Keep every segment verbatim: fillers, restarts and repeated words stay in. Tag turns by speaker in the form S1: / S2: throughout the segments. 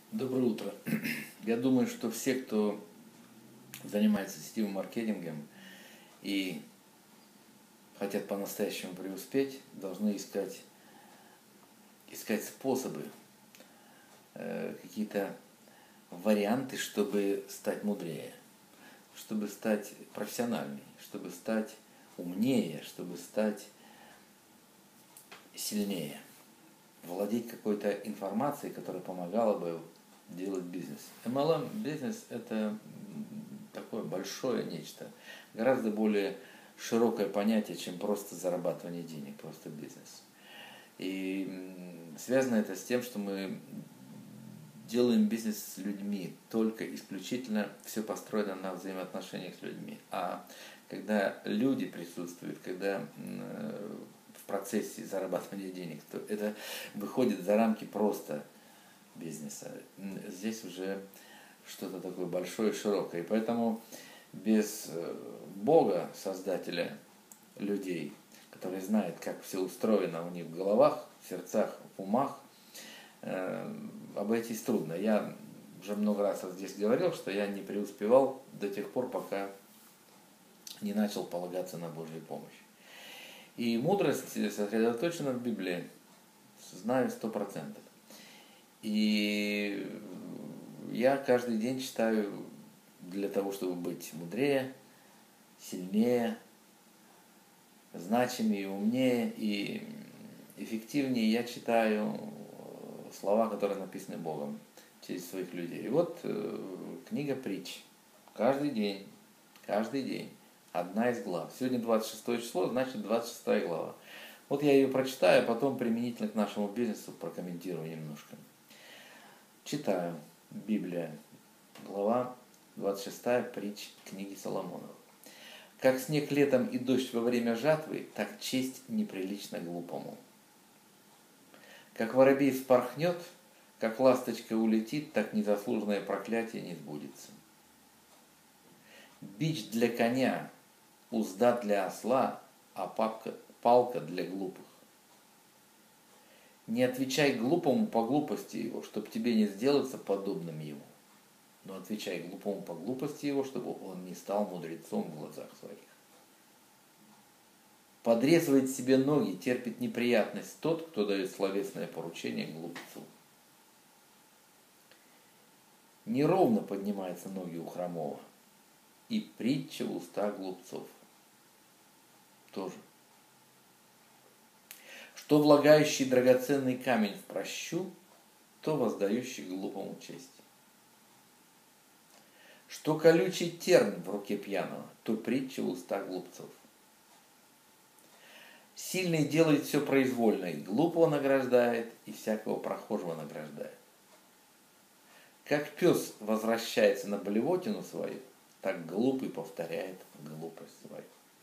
S1: Доброе утро. Я думаю, что все, кто занимается сетевым маркетингом и хотят по-настоящему преуспеть, должны искать, искать способы, э, какие-то варианты, чтобы стать мудрее, чтобы стать профессиональней, чтобы стать умнее, чтобы стать сильнее, владеть какой-то информацией, которая помогала бы делать бизнес. эм эл эм бизнес это такое большое нечто, гораздо более широкое понятие, чем просто зарабатывание денег, просто бизнес. И связано это с тем, что мы делаем бизнес с людьми, только исключительно все построено на взаимоотношениях с людьми. А когда люди присутствуют, когда в процессе зарабатывания денег, то это выходит за рамки просто бизнеса. Здесь уже что-то такое большое и широкое. И поэтому без Бога, Создателя людей, который знает, как все устроено у них в головах, в сердцах, в умах, обойтись трудно. Я уже много раз здесь говорил, что я не преуспевал до тех пор, пока не начал полагаться на Божью помощь. И мудрость сосредоточена в Библии, знаю сто процентов. И я каждый день читаю для того, чтобы быть мудрее, сильнее, значимее, умнее и эффективнее. Я читаю слова, которые написаны Богом через своих людей. И вот книга Притч. Каждый день, каждый день одна из глав. Сегодня двадцать шестое число, значит двадцать шестая глава. Вот я ее прочитаю, а потом применительно к нашему бизнесу прокомментирую немножко. Читаю. Библия. Глава двадцать шестая, Притч книги Соломонова. Как снег летом и дождь во время жатвы, так честь неприлично глупому. Как воробей вспорхнет, как ласточка улетит, так незаслуженное проклятие не сбудется. Бич для коня, узда для осла, а палка, палка для глупых. Не отвечай глупому по глупости его, чтобы тебе не сделаться подобным ему. Но отвечай глупому по глупости его, чтобы он не стал мудрецом в глазах своих. Подрезывает себе ноги, терпит неприятность тот, кто дает словесное поручение глупцу. Неровно поднимаются ноги у хромого, и притча в устах глупцов. Тоже. Что влагающий драгоценный камень в прощу, то воздающий глупому честь. Что колючий терн в руке пьяного, то притча в устах глупцов. Сильный делает все произвольно, и глупого награждает, и всякого прохожего награждает. Как пес возвращается на блевотину свою, так глупый повторяет глупость свою.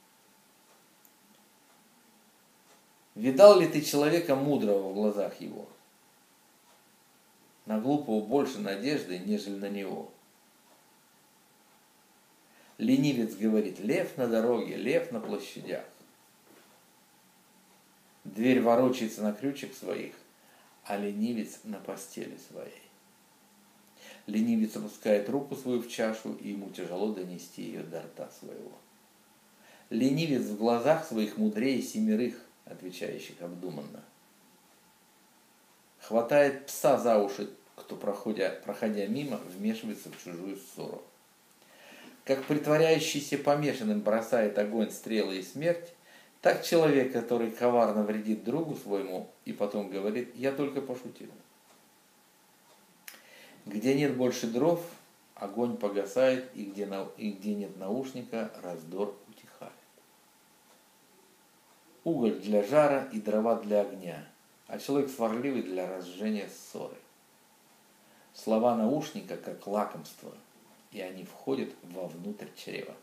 S1: Видал ли ты человека мудрого в глазах его? На глупого больше надежды, нежели на него. Ленивец говорит: лев на дороге, лев на площадях. Дверь ворочается на крючек своих, а ленивец на постели своей. Ленивец опускает руку свою в чашу, и ему тяжело донести ее до рта своего. Ленивец в глазах своих мудрее семерых, отвечающих обдуманно. Хватает пса за уши, кто, проходя, проходя мимо, вмешивается в чужую ссору. Как притворяющийся помешанным бросает огонь, стрелы и смерть, так человек, который коварно вредит другу своему и потом говорит: я только пошутил. Где нет больше дров, огонь погасает, и где, на, и где нет наушника, раздор утихает. Уголь для жара и дрова для огня, а человек сварливый для разжения ссоры. Слова наушника как лакомство, и они входят вовнутрь чрева.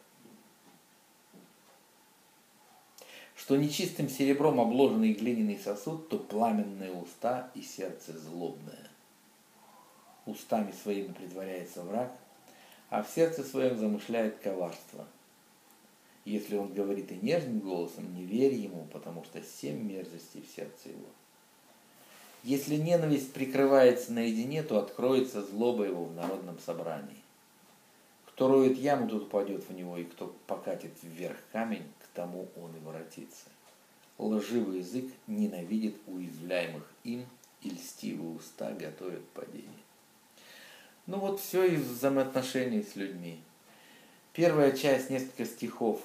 S1: Что нечистым серебром обложенный глиняный сосуд, то пламенные уста и сердце злобное. Устами своими притворяется враг, а в сердце своем замышляет коварство. Если он говорит и нежным голосом, не верь ему, потому что семь мерзостей в сердце его. Если ненависть прикрывается наедине, то откроется злоба его в народном собрании. Кто роет яму, тот упадет в него, и кто покатит вверх камень, к тому он и воротится. Лживый язык ненавидит уязвляемых им, и льстивые уста готовят падение. Ну вот все из взаимоотношений с людьми. Первая часть, несколько стихов,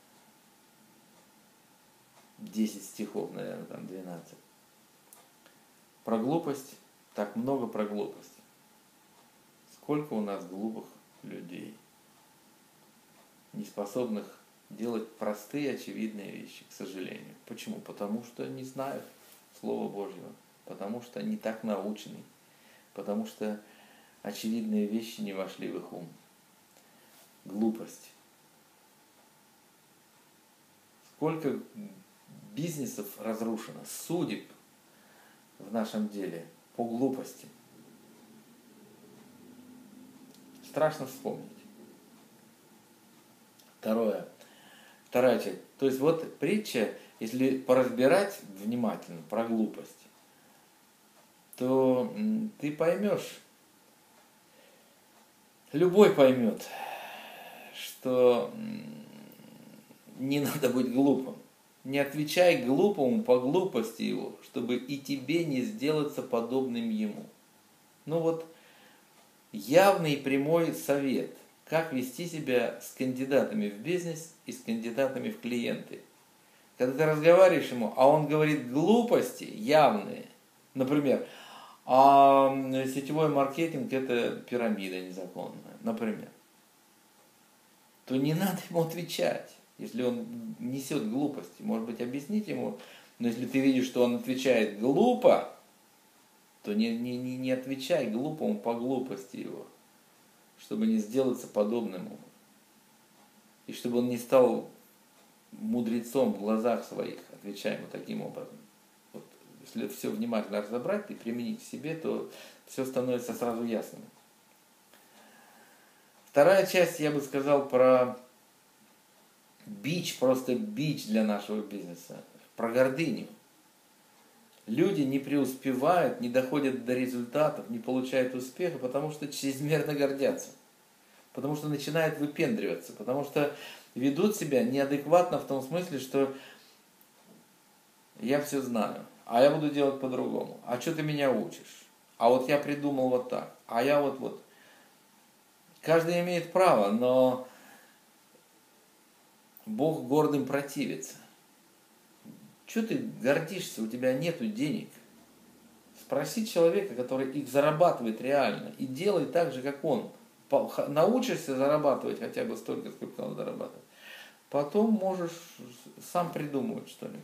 S1: десять стихов, наверное, там двенадцать. Про глупость, так много про глупость. Сколько у нас глупых людей, не способных делать простые, очевидные вещи, к сожалению. Почему? Потому что не знают Слова Божьего, потому что не так научены, потому что очевидные вещи не вошли в их ум. Глупость. Сколько бизнесов разрушено, судеб в нашем деле по глупости. Страшно вспомнить. Второе. Вторая часть. То есть вот притча, если поразбирать внимательно про глупость, то ты поймешь, любой поймет, что не надо быть глупым. Не отвечай глупому по глупости его, чтобы и тебе не сделаться подобным ему. Ну вот, явный и прямой совет, как вести себя с кандидатами в бизнес и с кандидатами в клиенты. Когда ты разговариваешь ему, а он говорит глупости явные, например, а сетевой маркетинг это пирамида незаконная, например, то не надо ему отвечать. Если он несет глупости, может быть, объяснить ему, но если ты видишь, что он отвечает глупо, то не, не, не, не отвечай глупому по глупости его, чтобы не сделаться подобным ему. И чтобы он не стал мудрецом в глазах своих, отвечай ему таким образом. Вот, если все внимательно разобрать и применить к себе, то все становится сразу ясным. Вторая часть, я бы сказал, про бич, просто бич для нашего бизнеса, про гордыню. Люди не преуспевают, не доходят до результатов, не получают успеха, потому что чрезмерно гордятся, потому что начинают выпендриваться, потому что ведут себя неадекватно в том смысле, что я все знаю, а я буду делать по-другому, а что ты меня учишь, а вот я придумал вот так, а я вот вот. Каждый имеет право, но Бог гордым противится. Чего ты гордишься, у тебя нету денег? Спроси человека, который их зарабатывает реально, и делай так же, как он. Научишься зарабатывать хотя бы столько, сколько он зарабатывает. Потом можешь сам придумывать что-нибудь.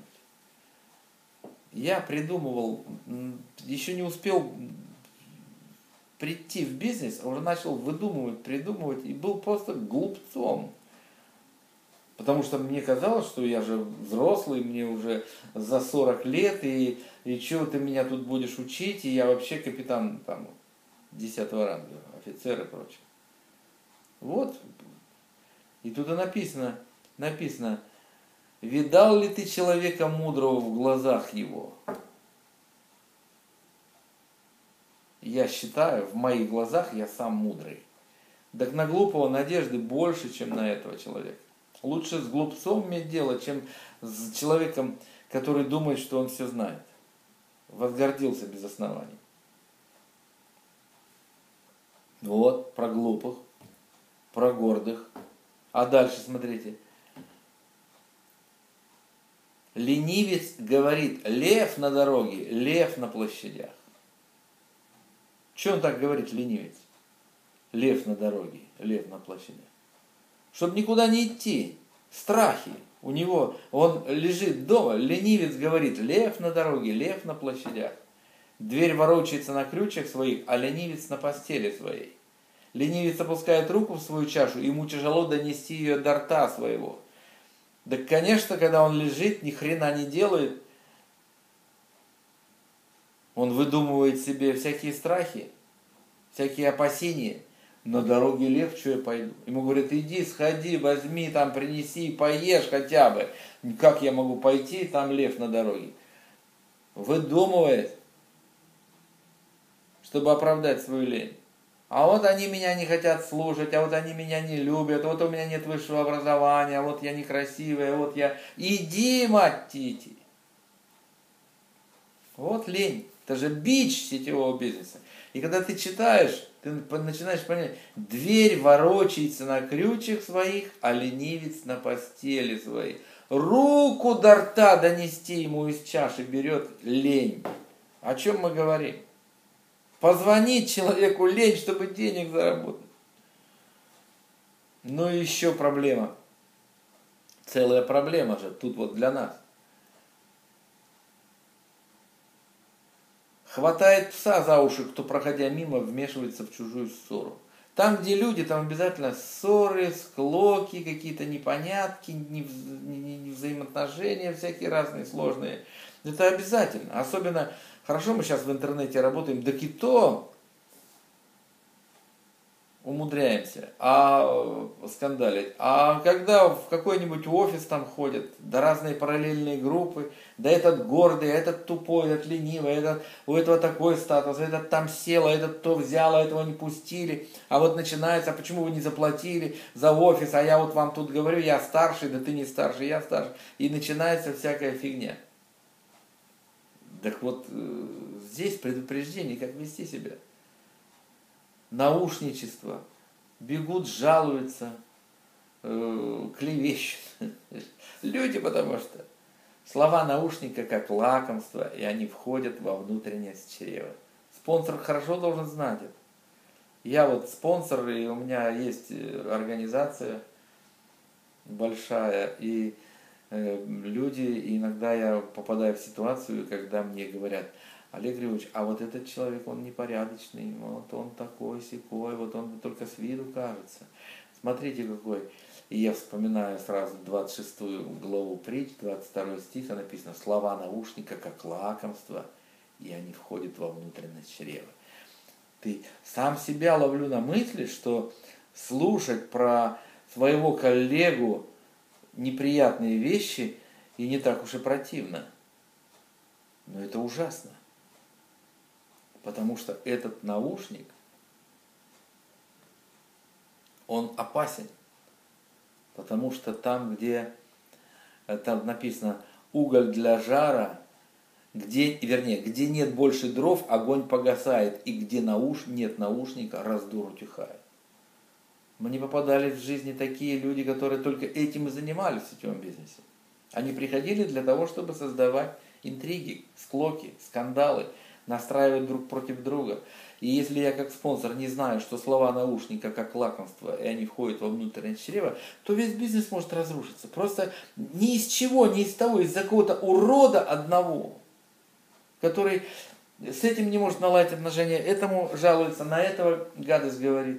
S1: Я придумывал, еще не успел прийти в бизнес, а уже начал выдумывать, придумывать, и был просто глупцом. Потому что мне казалось, что я же взрослый, мне уже за сорок лет, и, и что ты меня тут будешь учить, и я вообще капитан там десятого ранга, офицер и прочее. Вот. И тут написано, написано, видал ли ты человека мудрого в глазах его? Я считаю, в моих глазах я сам мудрый. Так на глупого надежды больше, чем на этого человека. Лучше с глупцом иметь дело, чем с человеком, который думает, что он все знает. Возгордился без оснований. Вот, про глупых, про гордых. А дальше смотрите. Ленивец говорит, лев на дороге, лев на площадях. Что он так говорит, ленивец? Лев на дороге, лев на площадях. Чтобы никуда не идти. Страхи. У него, он лежит дома, ленивец говорит, лев на дороге, лев на площадях. Дверь ворочается на крючьях своих, а ленивец на постели своей. Ленивец опускает руку в свою чашу, ему тяжело донести ее до рта своего. Да, конечно, когда он лежит, ни хрена не делает, он выдумывает себе всякие страхи, всякие опасения. На дороге лев, что я пойду? Ему говорят, иди, сходи, возьми, там принеси, поешь хотя бы. Как я могу пойти, там лев на дороге? Выдумывает. чтобы оправдать свою лень. А вот они меня не хотят слушать, а вот они меня не любят, вот у меня нет высшего образования, а вот я некрасивая, вот я... Иди, мать Тити! Вот лень. Это же бич сетевого бизнеса. И когда ты читаешь, ты начинаешь понять, дверь ворочается на крючьях своих, а ленивец на постели своей. Руку до рта донести ему из чаши берет лень. О чем мы говорим? Позвонить человеку лень, чтобы денег заработать. Ну и еще проблема. Целая проблема же тут вот для нас. Хватает пса за уши, кто, проходя мимо, вмешивается в чужую ссору. Там, где люди, там обязательно ссоры, склоки, какие-то непонятки, взаимоотношения всякие разные, сложные. Это обязательно. Особенно, хорошо мы сейчас в интернете работаем, так и то умудряемся а скандалить. А когда в какой-нибудь офис там ходят, да разные параллельные группы, да этот гордый, этот тупой, этот ленивый, этот, у этого такой статус, этот там сел, а этот то взял, а этого не пустили. А вот начинается, а почему вы не заплатили за офис, а я вот вам тут говорю, я старший, да ты не старший, я старший. И начинается всякая фигня. Так вот, здесь предупреждение, как вести себя. Наушничество, бегут, жалуются, э, клевещут. Люди, потому что слова наушника как лакомство, и они входят во внутренность чрева. Спонсор хорошо должен знать это. Я вот спонсор, и у меня есть организация большая, и э, люди, иногда я попадаю в ситуацию, когда мне говорят: Олег Григорьевич, а вот этот человек, он непорядочный, вот он такой сякой, вот он только с виду кажется. Смотрите какой. И я вспоминаю сразу двадцать шестую главу притч, двадцать второй стих, там написано: слова наушника как лакомство, и они входят во внутренность чрева. Ты сам себя ловлю на мысли, что слушать про своего коллегу неприятные вещи и не так уж и противно. Но это ужасно. Потому что этот наушник, он опасен. Потому что там, где там написано уголь для жара, где, вернее, где нет больше дров, огонь погасает, и где науш, нет наушника, раздор утихает. Мне попадались в жизни такие люди, которые только этим и занимались в сетевом бизнесе. Они приходили для того, чтобы создавать интриги, склоки, скандалы, настраивать друг против друга. И если я как спонсор не знаю, что слова наушника как лакомство, и они входят во внутренность чрева, то весь бизнес может разрушиться. Просто ни из чего, ни из того, из-за какого-то урода одного, который с этим не может наладить отношения, этому жалуется, на этого гадость говорит.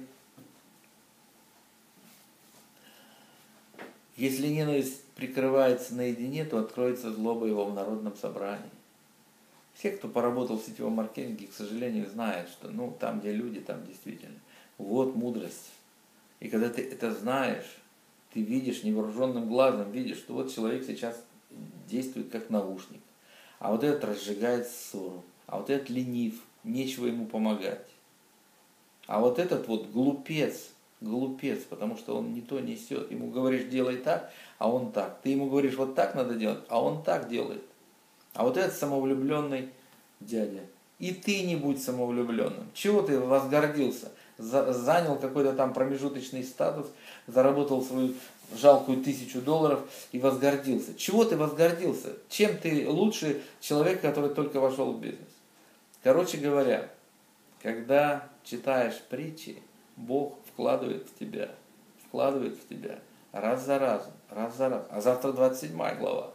S1: Если ненависть прикрывается наедине, то откроется злоба его в народном собрании. Все, кто поработал в сетевом маркетинге, к сожалению, знают, что ну, там, где люди, там действительно. Вот мудрость. И когда ты это знаешь, ты видишь невооруженным глазом, видишь, что вот человек сейчас действует как наушник. А вот этот разжигает ссору. А вот этот ленив, нечего ему помогать. А вот этот вот глупец, глупец, потому что он не то несет. Ему говоришь, делай так, а он так. Ты ему говоришь, вот так надо делать, а он так делает. А вот этот самовлюбленный дядя. И ты не будь самовлюбленным. Чего ты возгордился? За, занял какой-то там промежуточный статус, заработал свою жалкую тысячу долларов и возгордился. Чего ты возгордился? Чем ты лучше человека, который только вошел в бизнес? Короче говоря, когда читаешь притчи, Бог вкладывает в тебя, вкладывает в тебя раз за разом, раз за разом. А завтра двадцать седьмая глава.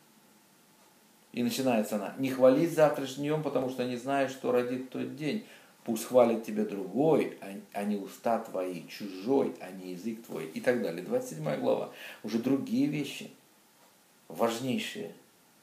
S1: И начинается она: не хвались завтрашним днем, потому что не знаешь, что родит тот день. Пусть хвалит тебя другой, а не уста твои, чужой, а не язык твой. И так далее. двадцать седьмая глава. Уже другие вещи, важнейшие.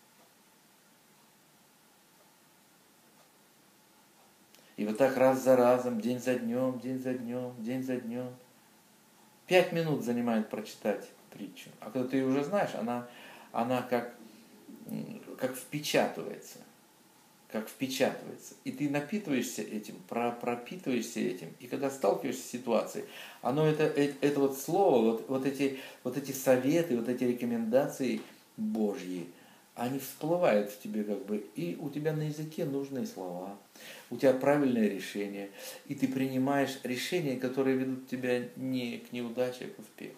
S1: И вот так раз за разом, день за днем, день за днем, день за днем. Пять минут занимает прочитать притчу. А когда ты ее уже знаешь, она, она как... как впечатывается. как впечатывается. И ты напитываешься этим, про, пропитываешься этим. И когда сталкиваешься с ситуацией, оно это, это, это вот слово, вот, вот, эти, вот эти советы, вот эти рекомендации Божьи, они всплывают в тебе как бы, и у тебя на языке нужные слова, у тебя правильное решение, и ты принимаешь решения, которые ведут тебя не к неудаче, а к успеху.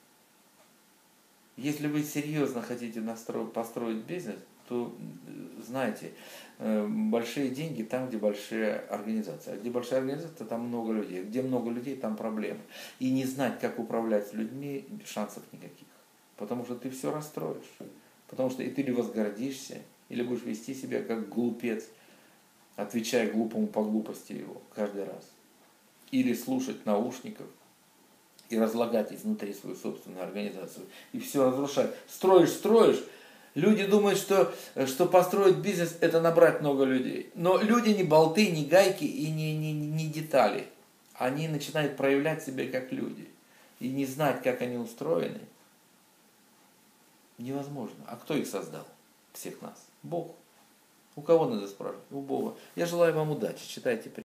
S1: Если вы серьезно хотите настроить, построить бизнес, то знаете, большие деньги там, где большая организация. А где большая организация, там много людей. Где много людей, там проблемы. И не знать, как управлять с людьми, шансов никаких. Потому что ты все расстроишь. Потому что и ты или возгордишься, или будешь вести себя как глупец, отвечая глупому по глупости его каждый раз. Или слушать наушников и разлагать изнутри свою собственную организацию. И все разрушать. Строишь, строишь. Люди думают, что, что построить бизнес – это набрать много людей. Но люди не болты, не гайки и не, не, не детали. Они начинают проявлять себя как люди. И не знать, как они устроены, невозможно. А кто их создал? Всех нас. Бог. У кого надо спрашивать? У Бога. Я желаю вам удачи. Читайте.